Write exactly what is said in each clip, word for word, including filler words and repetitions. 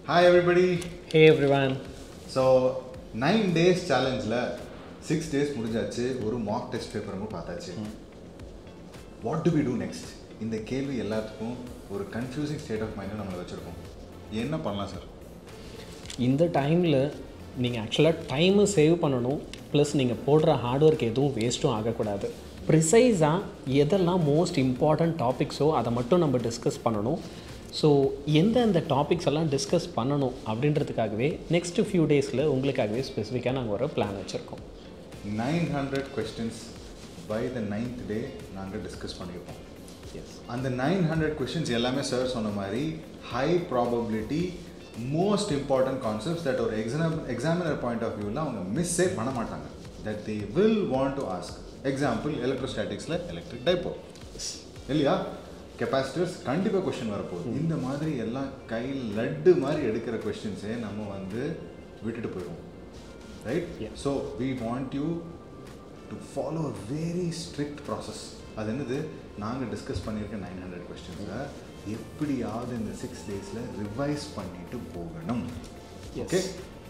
Hi everybody. Hey everyone. So nine days challenge la six days முடிஞ்சாச்சு ஒரு mock test paper நம்ம பார்த்தாச்சு. What do we do next? இந்த கேள்வி எல்லாத்துக்கும் ஒரு confusing state of mind நம்மள வச்சிருக்கோம். என்ன பண்ணலாம் சார்? இந்த டைமில் நீங்கள் ஆக்சுவலாக டைமை சேவ் பண்ணணும், ப்ளஸ் நீங்கள் போடுற ஹார்ட் ஒர்க் எதுவும் வேஸ்ட்டும் ஆகக்கூடாது. ப்ரிசைஸாக எதெல்லாம் மோஸ்ட் இம்பார்ட்டண்ட் டாபிக்ஸோ அதை மட்டும் நம்ம டிஸ்கஸ் பண்ணணும். ஸோ எந்தெந்த டாபிக்ஸ் எல்லாம் டிஸ்கஸ் பண்ணணும் அப்படின்றதுக்காகவே நெக்ஸ்ட் ஃபியூ டேஸில் உங்களுக்காகவே ஸ்பெசிஃபிக்காக நாங்கள் ஒரு பிளான் வச்சுருக்கோம். Nine hundred questions by the ninth day நாங்கள் டிஸ்கஸ் பண்ணியிருக்கோம். எஸ், அந்த நைன் ஹண்ட்ரட் கொஸ்டின்ஸ் எல்லாமே சார் சொன்ன மாதிரி high probability most important concepts that ஒரு எக்ஸாம் எக்ஸாமினர் பாயிண்ட் ஆஃப் வியூவில் அவங்க மிஸ்ஸே பண்ண மாட்டாங்க. That they will want to ask. Example எலக்ட்ரோஸ்டாட்டிக்ஸில் எலக்ட்ரிக் டைப்போல் இல்லையா, கெப்பாசிட்டர்ஸ் கண்டிப்பாக கொஸ்டின் வரப்போகுது. இந்த மாதிரி எல்லாம் கையில் லட்டு மாதிரி எடுக்கிற கொஸ்டின்ஸே நம்ம வந்து விட்டுட்டு போயிடுவோம், right? So we want you to follow a very strict process. அது என்னது, நாங்கள் டிஸ்கஸ் பண்ணியிருக்க நைன் ஹண்ட்ரட் கொஸ்டின்ஸை எப்படியாவது இந்த சிக்ஸ் டேஸில் ரிவைஸ் பண்ணிட்டு போகணும். ஓகே,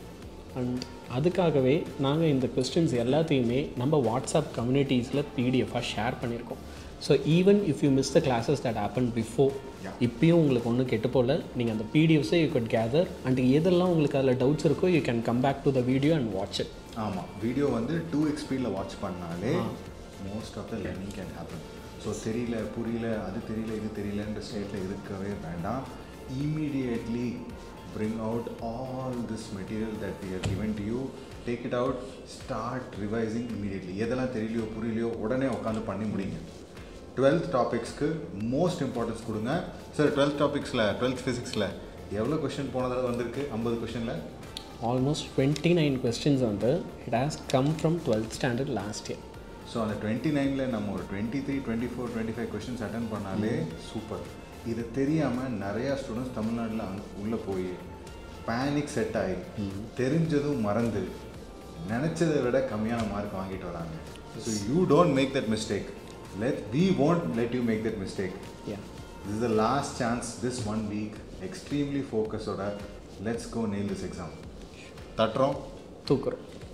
அண்ட் அதுக்காகவே நாங்கள் இந்த கொஸ்டின்ஸ் எல்லாத்தையுமே நம்ம வாட்ஸ்அப் கம்யூனிட்டிஸில் பிடிஎஃபாக ஷேர் பண்ணியிருக்கோம். So even if you miss the classes that happen before, இப்பயும் உங்களுக்கு ஒன்றும் கெட்டு போல், நீங்கள் அந்த பிடிஎஃப்ஸை யூ குட் கேதர் அண்ட் எதெல்லாம் உங்களுக்கு அதில் டவுட்ஸ் இருக்கோ you can come back to the video and watch it. ஆமாம், வீடியோ வந்து டூ எக்ஸ் ஸ்பீடில் வாட்ச் பண்ணாலே most of the learning can happen. So தெரியல புரியல அது தெரியல இது தெரியலன்ற ஸ்டேட்டில் இருக்கவே வேண்டாம். Immediately bring out all this material that we have given to you, take it out, start revising immediately. எதெல்லாம் தெரியலையோ புரியலையோ உடனே உட்காந்து பண்ணி முடிங்க. டுவெல்த் டாபிக்ஸ்க்கு மோஸ்ட் இம்பார்ட்டன்ஸ் கொடுங்க சார். டுவெல்த் டாபிக்ஸில் டுவெல்த் ஃபிசிக்ஸில் எவ்வளோ கொஸ்டின் போனதாக வந்திருக்கு? ஐம்பது கொஸ்டினில் ஆல்மோஸ்ட் டுவெண்ட்டி நைன் கொஸ்டின்ஸ் வந்து it has come from twelfth standard last year. So அந்த டுவெண்ட்டி நைனில் நம்ம ஒரு twenty three twenty four twenty five questions attend பண்ணாலே சூப்பர். இது தெரியாமல் நிறையா ஸ்டூடெண்ட்ஸ் தமிழ்நாட்டில் அங்கே உள்ளே போய் பேனிக் செட் ஆகி தெரிஞ்சதும் மறந்து நினச்சதை விட கம்மியான மார்க் வாங்கிட்டு வராங்க. So you don't make that mistake. Let we won't let you make that mistake. Yeah. This is the last chance this one week. Extremely focused. Let's go nail this exam. தட்டுறோம், தூக்குறோம்.